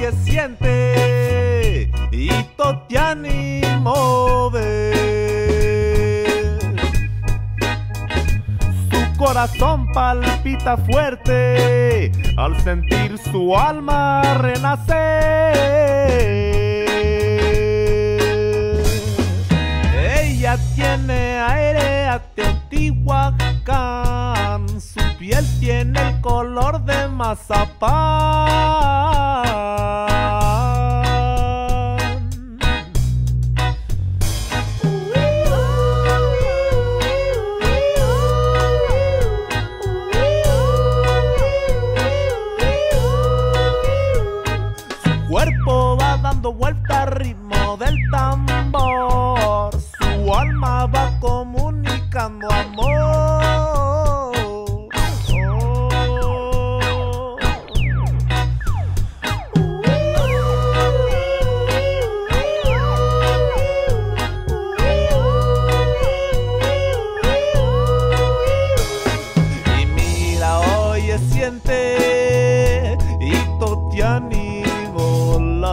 oye, siente y te animo ver. Su corazón palpita fuerte al sentir su alma renacer. Ella tiene aire a Teotihuacán, su piel tiene el color de mazapán. Su cuerpo va dando vuelta al ritmo del tambor, su alma va comunicando amor. Y mira, oye, siente y te animo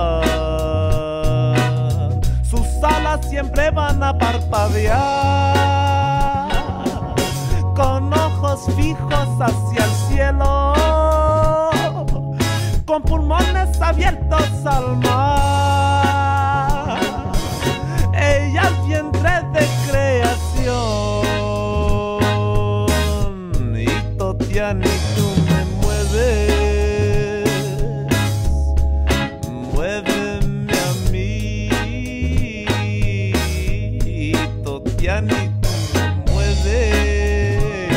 volar. Sus alas siempre van a parpadear, con ojos fijos hacia el cielo, con pulmones abiertos al mar. Ella es vientre de creación, y Totiani, tú me mueves, muéveme a mí. Totiani, tú me mueves,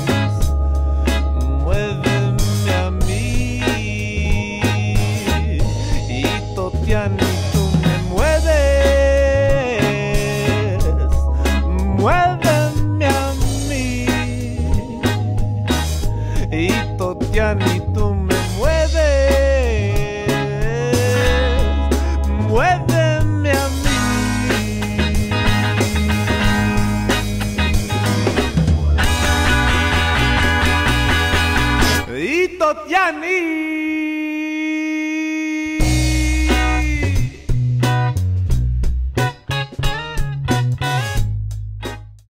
muéveme a mí. Y Totiani, tú me mueves, muéveme a mí. Y Totiani, tú me mueves, muéveme a mí. Y Totiani.